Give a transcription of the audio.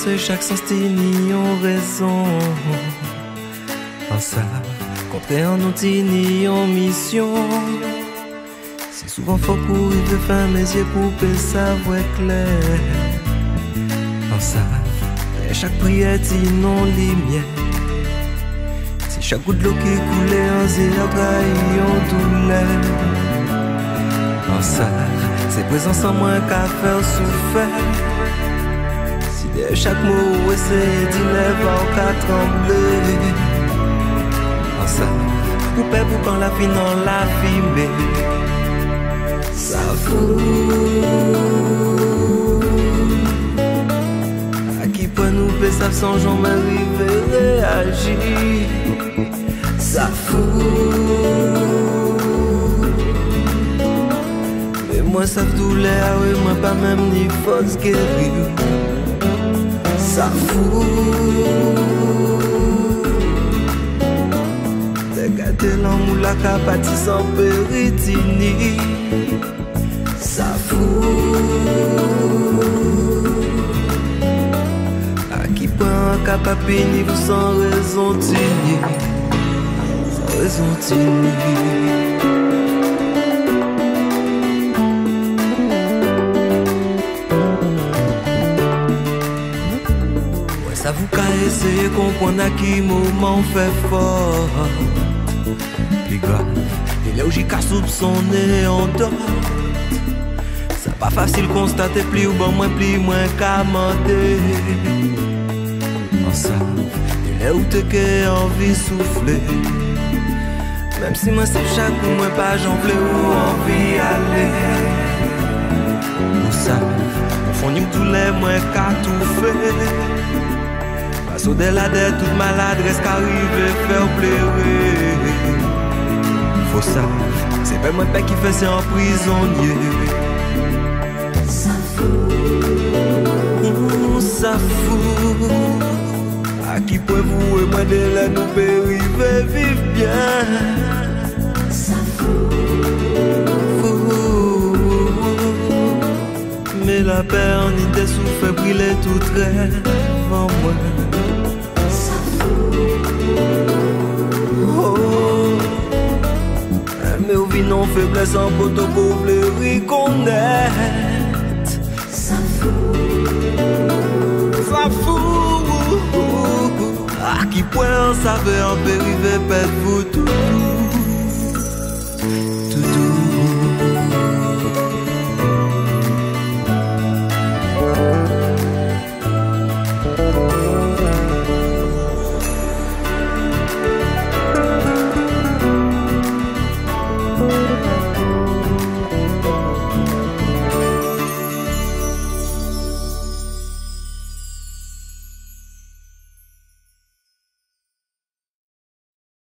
penser chaque sens ni en raison. En ça, contrer en outil ni en mission. Si souvent faut courir de faire mes yeux pour que ça voit clair. En ça, et chaque prière dit non lumière. Si chaque goutte d'eau qui coulait en zéro trahit en douleur. En ça, c'est présence en moi qu'à faire souffrir. Si de chaque mot essaye d'y lever en qu'à trembler. En ça, coupé pour quand la fin dans la fumée. Ça fout. À qui peut nous faire ça sans jamais arriver réagir. Ça fout. Mais moi ça fait douleur, oui, moi pas même ni force guérir. Ça fout. Regardez l'amour la capati sans péritini. Ça fout. À qui prend un capapini vous sans raison tini. Sans raison tini. Ouais, ça vous qu'a essayé comprendre à qui moment fait fort. Les gars, les logiques à soupçonner en dehors. C'est pas facile constater plus ou bon moins qu'à mentir. En ça, il est où t'es qu'à envie souffler. Même si moi c'est chaque coup moi pas j'en plais ou envie aller. Pour ça, au fond nous tous les moins qu'à tout faire. Parce au-delà de toute maladresse qu'arrive faire pleurer. Faut ça, c'est pas moi qui fait c'est un prisonnier. Ça fout, ça fout. À qui peut vous et moi de là nous périver vivre bien. Ça fout. Mais la pernité souffre brûler tout rêve en moi. Ça fout. Oh. Mais au vin non faiblesse en poteau pour le reconnaître. Ça fout. Ça fout. À qui point ça veut en périvé pète vous tout.